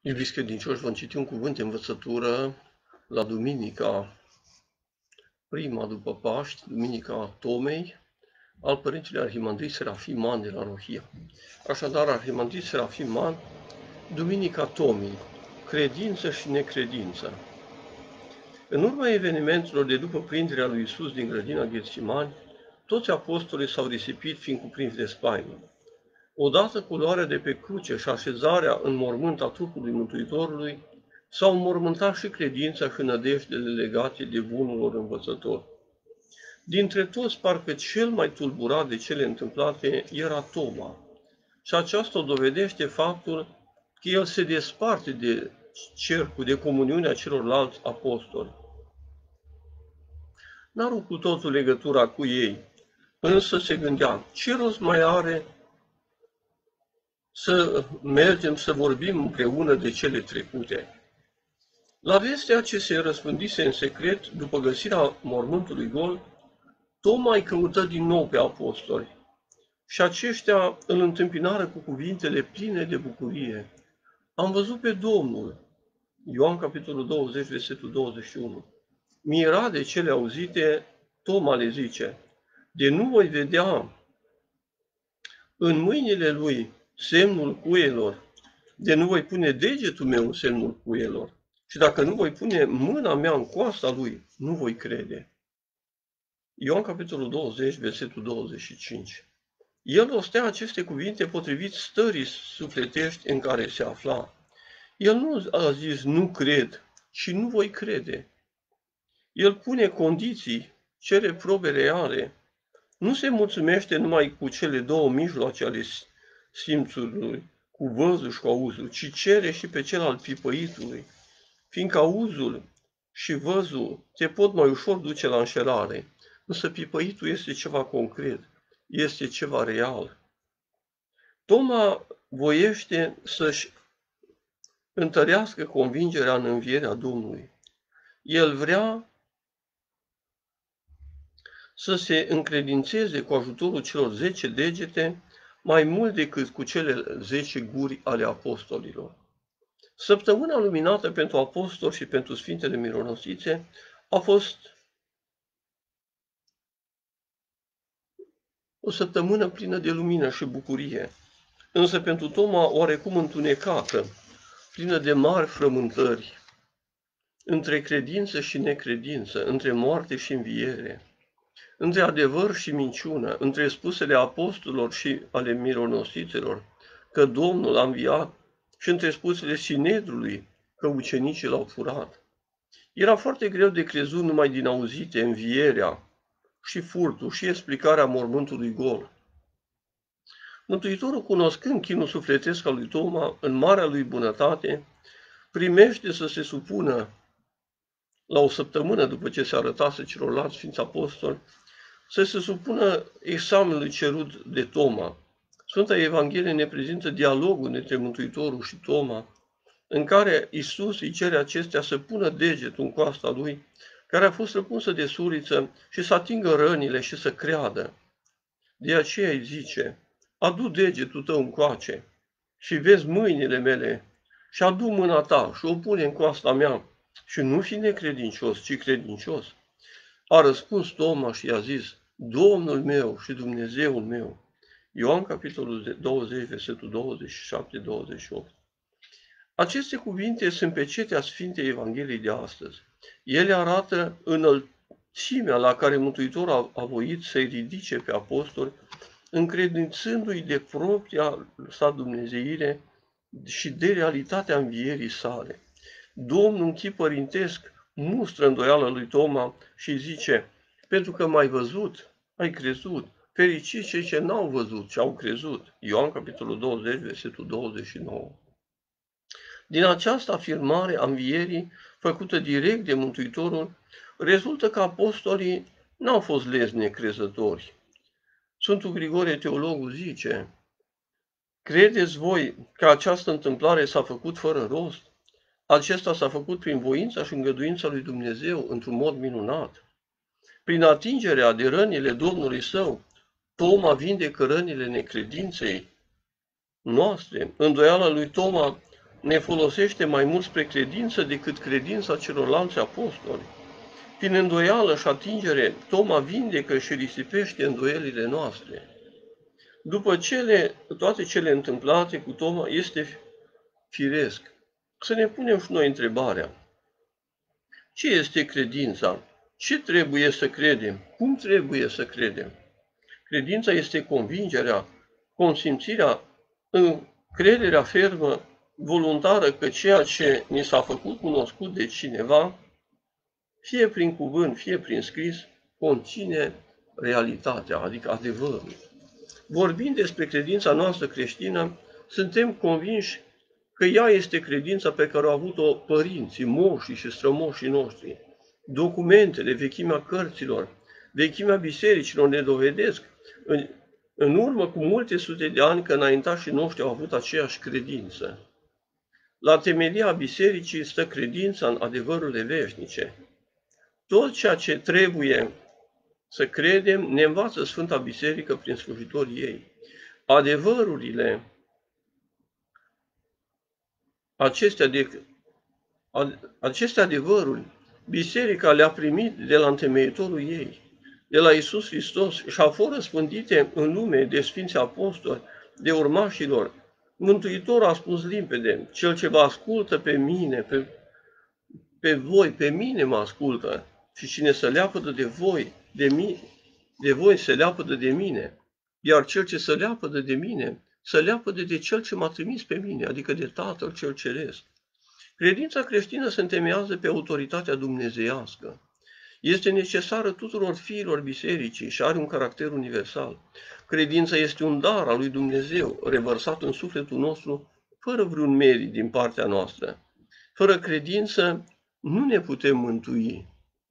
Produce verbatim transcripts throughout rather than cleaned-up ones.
Iubiți credincioși, vom citi un cuvânt de învățătură la Duminica prima după Paști, Duminica Tomei, al Părintelui Arhimandrit Serafim Man de la Rohia. Așadar, Arhimandrit Serafim Man, Duminica Tomei, credință și necredință. În urma evenimentelor de după prinderea lui Iisus din grădina Ghețimani, toți apostolii s-au risipit fiind cuprinși de spaimă. Odată cu luarea de pe cruce și așezarea în mormânt a trupului Mântuitorului, s-au înmormântat și credința și nădejdele legate de bunul lor învățător. Dintre toți, parcă cel mai tulburat de cele întâmplate era Toma. Și aceasta o dovedește faptul că el se desparte de cercul, de comuniunea celorlalți apostoli. N-a rupt cu totul legătura cu ei, însă se gândea, ce rost mai are să mergem să vorbim împreună de cele trecute. La vestea ce se răspândise în secret, după găsirea mormântului gol, Toma îi căută din nou pe apostoli și aceștia îl întâmpinară cu cuvintele pline de bucurie. Am văzut pe Domnul. Ioan capitolul douăzeci, versetul douăzeci și unu. Mirat de cele auzite, Toma le zice, de nu voi vedea în mâinile lui semnul cuielor, de nu voi pune degetul meu în semnul cuielor și dacă nu voi pune mâna mea în coasta lui, nu voi crede. Ioan capitolul douăzeci, versetul douăzeci și cinci. El rostea aceste cuvinte potrivit stării sufletești în care se afla. El nu a zis nu cred, ci nu voi crede. El pune condiții, cere probe reale. Nu se mulțumește numai cu cele două mijloace ale simțului, cu văzul și cu auzul, ci cere și pe cel al pipăitului, fiindcă auzul și văzul te pot mai ușor duce la înșelare, însă pipăitul este ceva concret, este ceva real. Toma voiește să-și întărească convingerea în învierea Domnului. El vrea să se încredințeze cu ajutorul celor zece degete mai mult decât cu cele zece guri ale apostolilor. Săptămâna luminată pentru apostoli și pentru Sfintele Mironosițe a fost o săptămână plină de lumină și bucurie, însă pentru Toma oarecum întunecată, plină de mari frământări, între credință și necredință, între moarte și înviere, între adevăr și minciună, între spusele apostolilor și ale mironosiților, că Domnul a înviat, și între spusele Sinedrului, că ucenicii l-au furat. Era foarte greu de crezut numai din auzite învierea și furtul și explicarea mormântului gol. Mântuitorul, cunoscând chinul sufletesc al lui Toma, în marea lui bunătate, primește să se supună la o săptămână după ce se arătase celorlalți Sfinți Apostoli, să se supună examenului cerut de Toma. Sfânta Evanghelie ne prezintă dialogul între Mântuitorul și Toma, în care Iisus îi cere acestea să pună degetul în coasta lui, care a fost răpunsă de suriță, și să atingă rănile și să creadă. De aceea îi zice, adu degetul tău încoace și vezi mâinile mele și adu mâna ta și o pune în coasta mea și nu fi necredincios, ci credincios. A răspuns Toma și i-a zis, Domnul meu și Dumnezeul meu. Ioan capitolul douăzeci, versetul douăzeci și șapte douăzeci și opt. Aceste cuvinte sunt pecetea Sfintei Evangheliei de astăzi. Ele arată înălțimea la care Mântuitorul a voit să-i ridice pe apostoli, încredințându-i de propria sa dumnezeire și de realitatea învierii sale. Domnul în chip părintesc mustră îndoiala lui Toma și zice, pentru că m-ai văzut, ai crezut. Fericiți cei ce n-au văzut, ce au crezut. Ioan capitolul douăzeci, versetul douăzeci și nouă. Din această afirmare a învierii, făcută direct de Mântuitorul, rezultă că apostolii n-au fost lezi necrezători. Sfântul Grigore Teologul zice, credeți voi că această întâmplare s-a făcut fără rost? Acesta s-a făcut prin voința și îngăduința lui Dumnezeu într-un mod minunat. Prin atingerea de rănile Domnului său, Toma vindecă rănile necredinței noastre. Îndoiala lui Toma ne folosește mai mult spre credință decât credința celorlalți apostoli. Prin îndoială și atingere, Toma vindecă și risipește îndoielile noastre. După cele, toate cele întâmplate cu Toma, este firesc să ne punem și noi întrebarea: ce este credința? Ce trebuie să credem? Cum trebuie să credem? Credința este convingerea, consimțirea, încrederea fermă, voluntară că ceea ce ni s-a făcut cunoscut de cineva, fie prin cuvânt, fie prin scris, conține realitatea, adică adevărul. Vorbind despre credința noastră creștină, suntem convinși că ea este credința pe care au avut-o părinții, moșii și strămoșii noștri. Documentele, vechimea cărților, vechimea bisericilor ne dovedesc în, în urmă cu multe sute de ani că înaintașii noștri au avut aceeași credință. La temelia bisericii stă credința în adevărurile veșnice. Tot ceea ce trebuie să credem ne învață Sfânta Biserică prin slujitorii ei. Adevărurile acestea, de, aceste adevăruri, Biserica le-a primit de la întemeitorul ei, de la Iisus Hristos, și au fost răspândite în lume de Sfinții Apostoli, de urmașilor. Mântuitorul a spus limpede: cel ce vă ascultă pe mine, pe, pe voi, pe mine mă ascultă, și cine se leapădă de voi, de, mine, de voi se leapădă de mine, iar cel ce se leapădă de mine, se leapădă de cel ce m-a trimis pe mine, adică de Tatăl cel Ceresc. Credința creștină se întemeiază pe autoritatea dumnezeiască. Este necesară tuturor fiilor bisericii și are un caracter universal. Credința este un dar al lui Dumnezeu, revărsat în sufletul nostru, fără vreun merit din partea noastră. Fără credință nu ne putem mântui.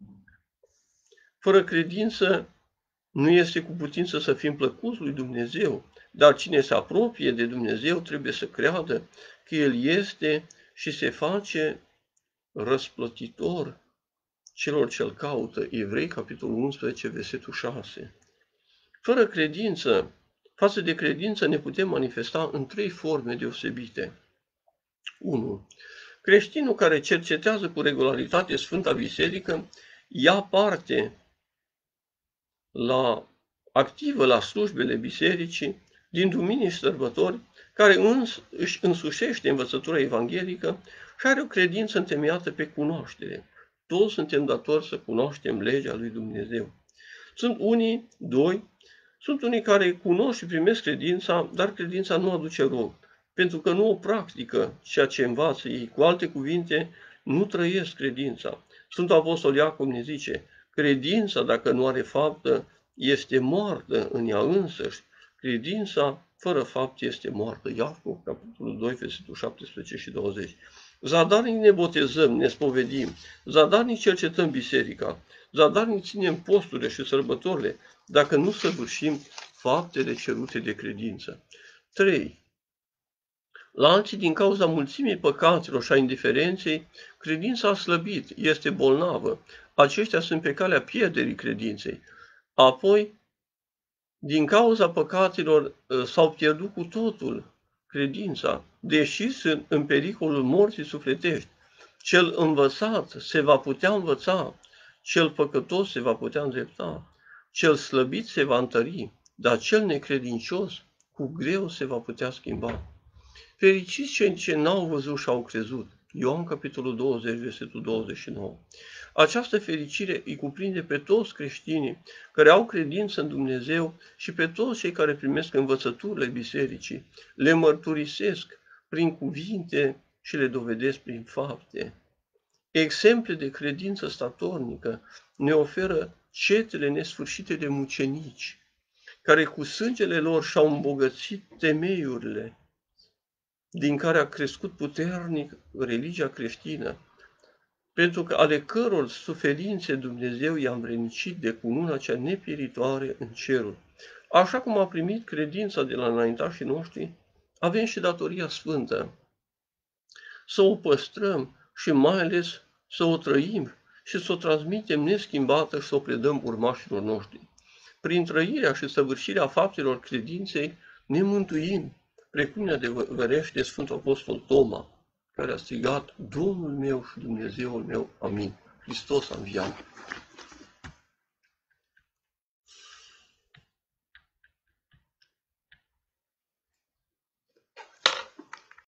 Fără credință nu este cu putință să fim plăcuți lui Dumnezeu, dar cine se apropie de Dumnezeu trebuie să creadă că El este și se face răsplătitor celor ce-L caută. Evrei, capitolul unsprezece, versetul șase. Fără credință, față de credință ne putem manifesta în trei forme deosebite. unu. Creștinul care cercetează cu regularitate Sfânta Biserică ia parte la, activă la slujbele bisericii din duminii și sărbători, care îns, își însușește învățătura evanghelică și are o credință întemeiată pe cunoaștere. Toți suntem datori să cunoaștem legea lui Dumnezeu. Sunt unii, doi, sunt unii care cunosc și primesc credința, dar credința nu aduce rog, pentru că nu o practică ceea ce învață ei. Cu alte cuvinte, nu trăiesc credința. Sfântul Apostol Iacov ne zice: credința, dacă nu are faptă, este moartă în ea însăși. Credința fără fapt este moartă. Iacov, capitolul doi, versetul șaptesprezece și douăzeci. Zadarnic ne botezăm, ne spovedim, zadarnic cercetăm biserica, zadarnic ținem posturile și sărbătorile, dacă nu săvârșim faptele cerute de credință. trei. La alții, din cauza mulțimii păcatelor și a indiferenței, credința a slăbit, este bolnavă. Aceștia sunt pe calea pierderii credinței. Apoi, din cauza păcatelor, s-au pierdut cu totul credința, deși sunt în pericolul morții sufletești. Cel învățat se va putea învăța, cel păcătos se va putea îndrepta, cel slăbit se va întări, dar cel necredincios cu greu se va putea schimba. Fericiți cei ce n-au văzut și au crezut. Ioan, capitolul douăzeci, versetul douăzeci și nouă. Această fericire îi cuprinde pe toți creștinii care au credință în Dumnezeu și pe toți cei care primesc învățăturile bisericii, le mărturisesc prin cuvinte și le dovedesc prin fapte. Exemple de credință statornică ne oferă cetele nesfârșite de mucenici, care cu sângele lor și-au îmbogățit temeiurile, din care a crescut puternic religia creștină, pentru că ale căror suferințe Dumnezeu i-a învrednicit de cununa cea nepieritoare în cerul. Așa cum a primit credința de la înaintașii noștri, avem și datoria sfântă să o păstrăm și mai ales să o trăim și să o transmitem neschimbată și să o predăm urmașilor noștri. Prin trăirea și săvârșirea faptelor credinței ne mântuim, precum ne adevărește Sfântul Apostol Toma. care a strigat, Domnul meu și Dumnezeul meu, amin. Hristos a înviat.